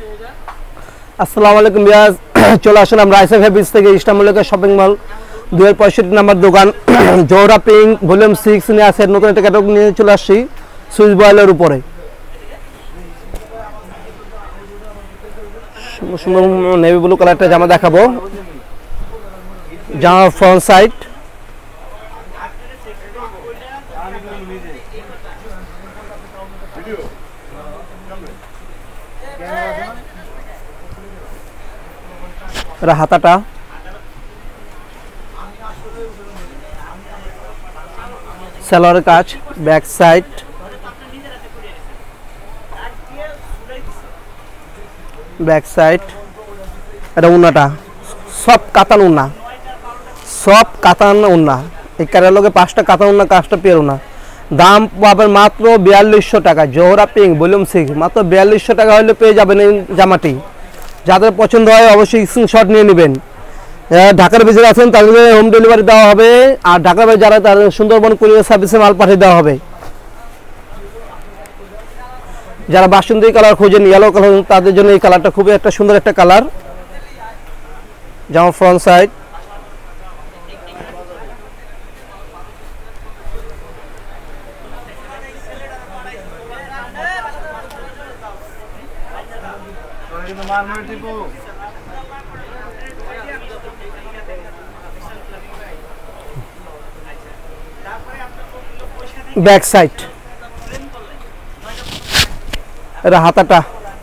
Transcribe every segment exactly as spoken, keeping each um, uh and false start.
আসসালামু আলাইকুম বিয়াজ চলে আসলাম রাইসা ফেব্রিক্স থেকে ইস্টামুলের শপিং মল দুই হাজার পঁয়ষট্টি নম্বর দোকান জোহরা পিঙ্ক ভলিউম সিক্স নিয়ে আসে নতুন একটা ক্যাটালগ নিয়ে চলে আসছি সুইচ বয়েলের উপরে সুন্দর নেভি ব্লু কালারটা জামা দেখাবো জামা ফ্রন্ট সাইড হাতাটা সেলোয়ারের কাজ ব্যাক সাইড ব্যাক সাইড এটা উন্নাটা সব কাতান উন্না সব কাতান উন্না এই ক্যাটালগে পাঁচটা কাতান উন্না কাজটা পেয়ে উন্না দাম পাবেন মাত্র বিয়াল্লিশশো টাকা জোহরা পিঙ্ক ভলিউম সিক্স মাত্র বিয়াল্লিশশো টাকা হলে পেয়ে যাবেন এই জামাটি যাদের পছন্দ হয় অবশ্যই স্ক্রিনশট নিয়ে নেবেন ঢাকার ভিতরে আছেন তাদের হোম ডেলিভারি দেওয়া হবে আর ঢাকার বাইরে যারা তাদের সুন্দরবন কুরিয়ার সার্ভিসে মাল পাঠিয়ে দেওয়া হবে যারা বাসন্তী কালার খোঁজেন ইয়েলো কালার তাদের জন্য এই কালারটা খুবই একটা সুন্দর একটা কালার জামা ফ্রন্ট সাইড ব্যাক সাইড এটা হাতাটা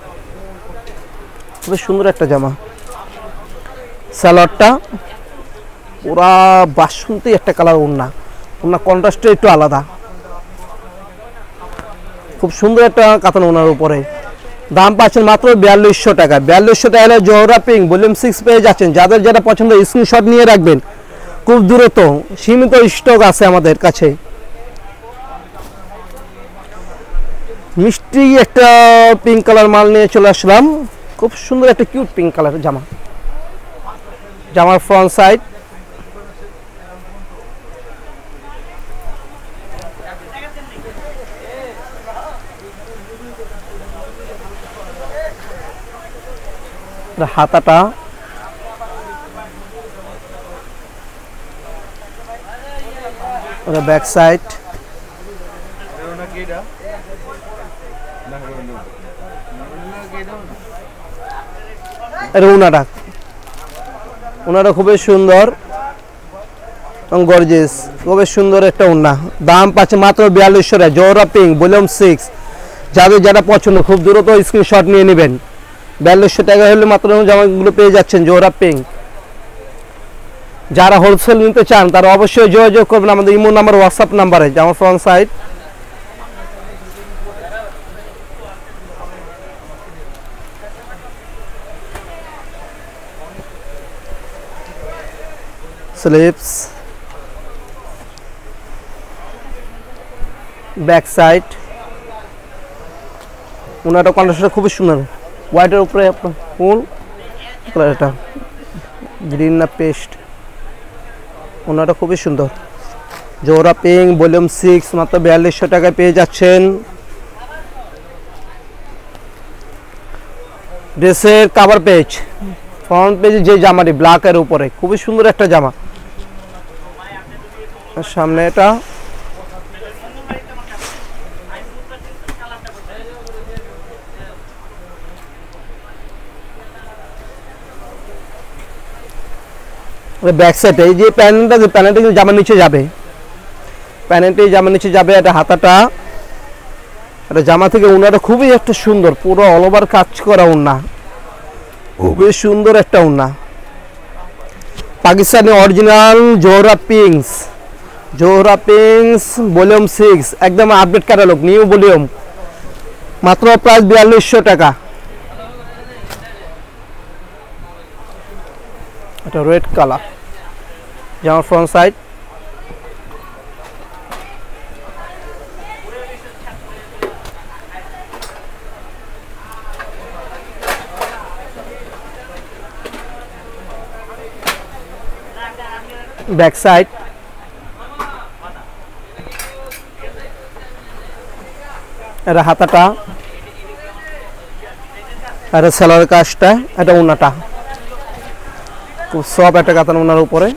খুব সুন্দর একটা জামা সালোয়ারটা পুরা বাসন্তী একটা কালার ওড়না ওড়না কন্ট্রাস্টটা একটু আলাদা খুব সুন্দর একটা কাতান ওড়নার উপরে দাম পাচ্ছেন মাত্র বিয়াল্লিশশো টাকা বিয়াল্লিশশো টাকা হলে জোহরা পিঙ্ক ভলিউম সিক্স পেয়ে যাচ্ছেন যাদের যেটা পছন্দ স্ক্রিনশট নিয়ে রাখবেন খুব দ্রুত সীমিত স্টক আছে আমাদের কাছে মিষ্টি একটা পিঙ্ক কালার মাল নিয়ে চলে আসলাম খুব সুন্দর একটা কিউট পিঙ্ক কালারের জামা জামার ফ্রন্ট সাইড হাতাটা ব্যাক সাইড উনাটা উনাটা খুবই সুন্দর এবং গর্জিয়াস খুবই সুন্দর একটা উন্না দাম পাচ্ছে মাত্র বিয়াল্লিশশো টাকা জোহরা পিঙ্ক ভলিউম সিক্স যাদের যারা পছন্দ খুব দ্রুত স্ক্রিনশট নিয়ে নেবেন বিয়াল্লিশশো টাকা হলে মাত্র জামাগুলো পেয়ে যাচ্ছেন জোহরা পিঙ্ক যারা হোলসেল নিতে চান তারা অবশ্যই যোগাযোগ করবেন আমাদের ইমো নাম্বার হোয়াটসঅ্যাপ নাম্বারে জামা front side sleeves back side ওনাটা কন্ট্রাস্টটা খুবই সুন্দর হোয়াইটের উপরে আপনার ফুল কালার এটা গ্রিন না পেস্ট ওনাটা খুবই সুন্দর জোহরা পিঙ্ক ভলিউম সিক্স মাত্র বিয়াল্লিশশো টাকায় পেয়ে যাচ্ছেন ড্রেসের কাভার পেজ ফ্রন্ট পেজে যে জামাটি ব্ল্যাকের উপরে খুবই সুন্দর একটা জামা সামনে এটা ব্যাক সাইড এই যে প্যানেলটা যে প্যানেলটা কিন্তু জামার নিচে যাবে প্যানেলটি জামার নিচে যাবে এটা হাতাটা এটা জামা থেকে উন্নাটা খুবই একটা সুন্দর পুরো অল ওভার কাজ করা উন্না খুবই সুন্দর একটা উন্না Pakistani original Zohra pinks Zohra pinks volume six একদম আপডেট ক্যাটালগ নিউ ভলিউম মাত্র প্রাইস বিয়াল্লিশশো টাকা এটা রেড কালার জামা ফ্রন্ট সাইড बैक साइड हाथाटा এটা সেলার কাজটা, এটা ওন্নাটা খুব সফট একটা কাতান ওন্নার উপরে।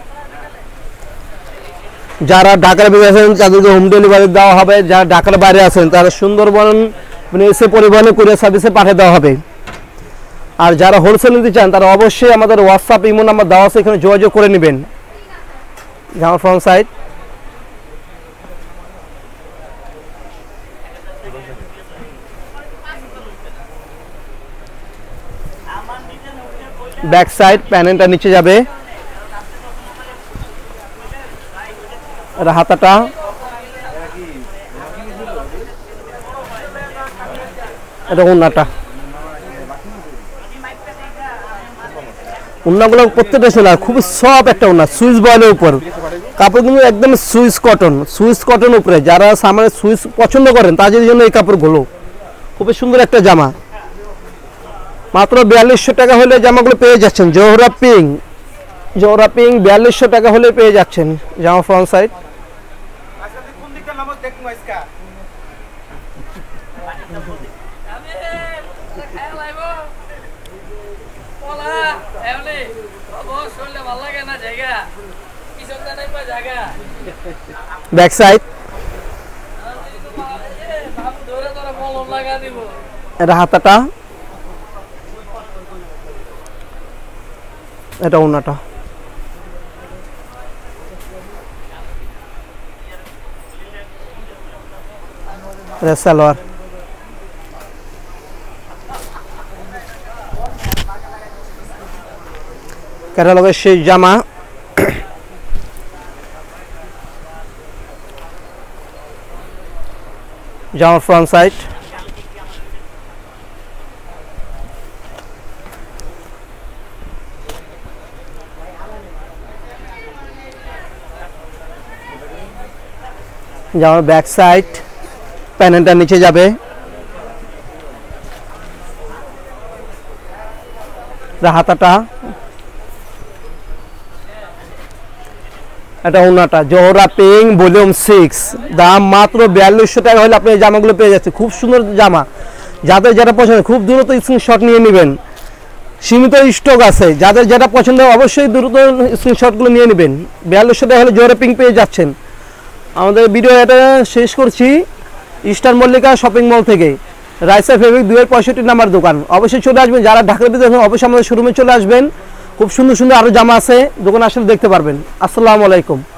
যারা ঢাকার ভিতরে আছেন তাদেরকে হোম ডেলিভারি দেওয়া হবে, যারা ঢাকার বাইরে আছেন তারা সুন্দরবন মানে এসে পরিবহনে কুরিয়ার সার্ভিসে পাঠিয়ে দেওয়া হবে। আর যারা হোলসেল নিতে চান তারা অবশ্যই আমাদের হোয়াটসঅ্যাপ ইমো নাম্বার দেওয়া আছে, এখানে যোগাযোগ করে নেবেন। জামা ফ্রন্ট সাইড, ব্যাক সাইড প্যানেলটা নিচে যাবে, এটা হাতাটা, এটা ওন্নাটা। ওন্নাগুলো প্রত্যেকটা সেলার খুব সফট একটা ওন্না, সুইচ বয়েলের উপর কাপড় কিন্তু একদম সুইচ কটন, সুইচ কটন উপরে। যারা সামনে সুইচ পছন্দ করেন তাদের জন্য এই কাপড়গুলো খুবই সুন্দর একটা জামা। মাত্র বিয়াল্লিশশো টাকা হলে জামাগুলো পেয়ে যাচ্ছেন। জোহরা পিঙ্ক, জোহরা পিঙ্ক বিয়াল্লিশশো টাকা হলে পেয়ে যাচ্ছেন জামা ফ্রন্ট সাইড। ব্যাক সাইড, এটা হাতাটা, এটা ওন্নাটা। এটা সালোয়ার, ক্যাটালগের শেষ জামা। জামা ফ্রন্ট সাইড, জামার ব্যাক সাইড প্যানেলটা নিচে যাবে, হাতাটা, এটা ওন্নাটা। জোহরা পিঙ্ক ভলিউম সিক্স, দাম মাত্র বিয়াল্লিশশো টাকা হলে আপনি এই জামাগুলো পেয়ে যাচ্ছে। খুব সুন্দর জামা, যাদের যেটা পছন্দ খুব দ্রুত স্ক্রিনশট নিয়ে নেবেন, সীমিত স্টক আছে। যাদের যেটা পছন্দ অবশ্যই দ্রুত স্ক্রিনশটগুলো নিয়ে নেবেন। বিয়াল্লিশশো টাকা হলে জোহরা পিঙ্ক পেয়ে যাচ্ছেন। আমাদের ভিডিও এটা শেষ করছি ইস্টার মল্লিকা শপিং মল থেকে, রাইসা ফেব্রিক দুই পঁয়ষট্টি নাম্বার দোকান। অবশ্যই চলে আসবেন, যারা ঢাকার ভিতরে অবশ্যই আমাদের শোরুমে চলে আসবেন। খুব সুন্দর সুন্দর আরও জামা আছে, দোকানে আসলে দেখতে পারবেন। আসসালামু আলাইকুম।